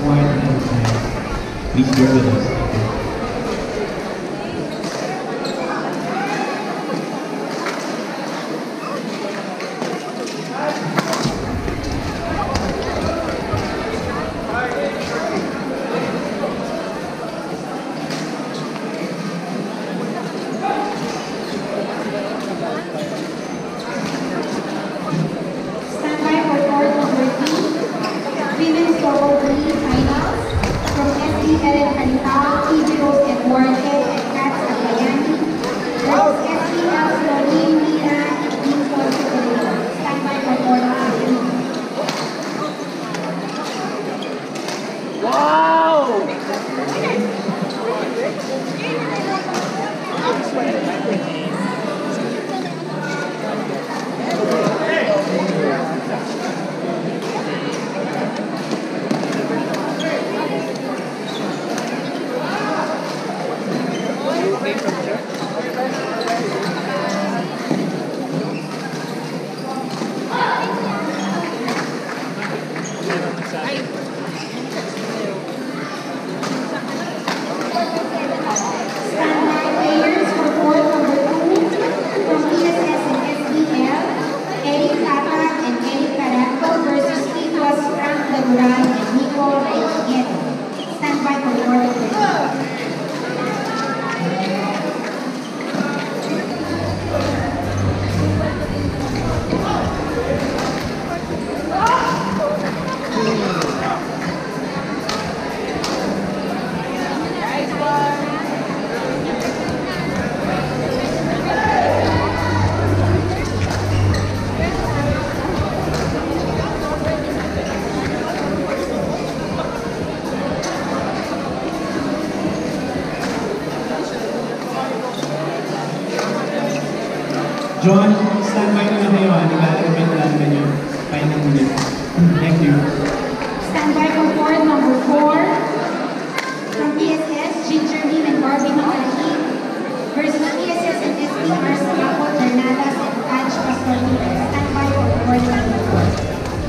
quiet and kind. Please bear with us. Thank you. John, stand by na kayo. Nag-aalagay na lang yung final minute. Thank you. Stand by for court number 4 from PSS, Ginger Beam and Barbie Makalahi versus PSS and SPR Sabaco, Ternadas and Taj Pastorino. Stand by for court number 4.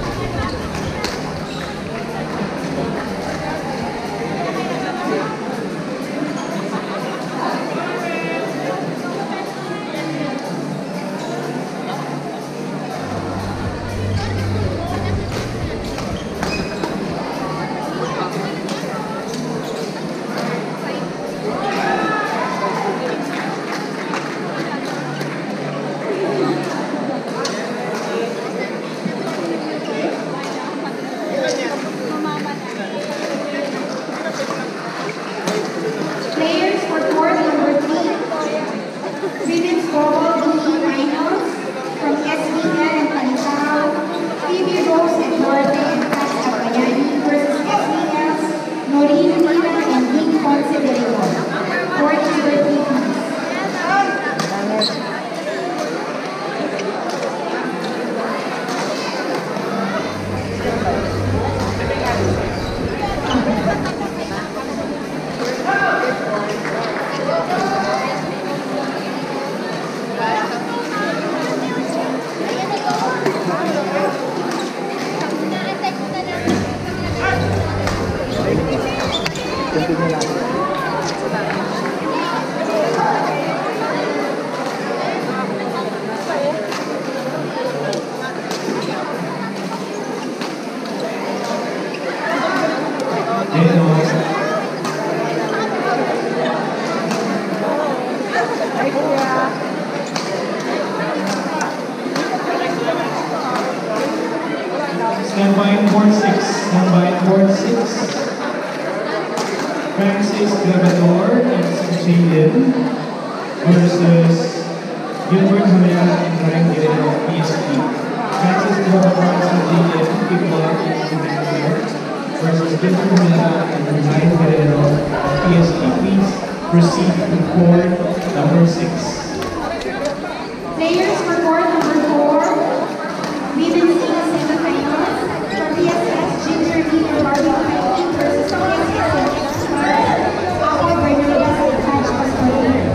Stand by in court 6. Stand by in court 6. Francis Gravador and Jaden versus Gilbert Hamel and Ryan Gideon of PSP. Francis Gravador and Jaden, kickball in the manager versus Gilbert Hamel and Ryan Gideon of PSP. Please proceed to court number 6. Players for court number 4. Women's team semifinals for PSS, Ginger Beam and Barbie Makalahi versus PSS and SPR Sabaco, Ternadas and Taj Pastorino.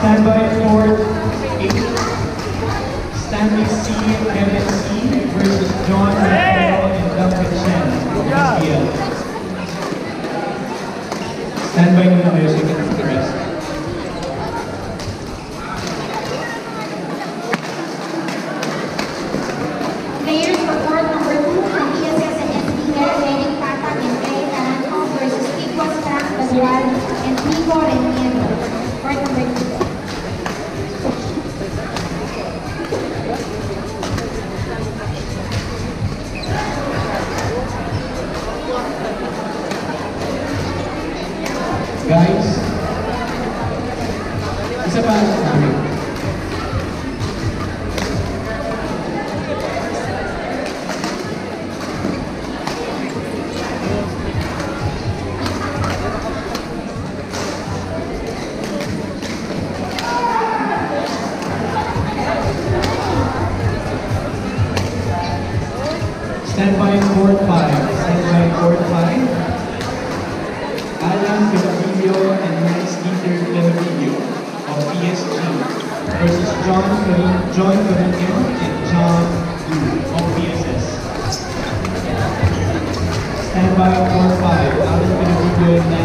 Stand by court 8. Stanley C. Kevin C. versus John Rafael and Duncan Chen of SPL. Stand by muna kayo so you can rest. Players for court number 2 from PSS and SPL, Eric Patag and Eric Taranto versus Kikwas Frank Badual and Nico Reniero. Court number 2. Guys, isa pa ang sabi. Stand by court 5. Stand by court 5. Alan Filipino and Max Dieter Filipino of PSG versus John Filipino and John Yu of PSS. Stand by court 5. Alan Filipino and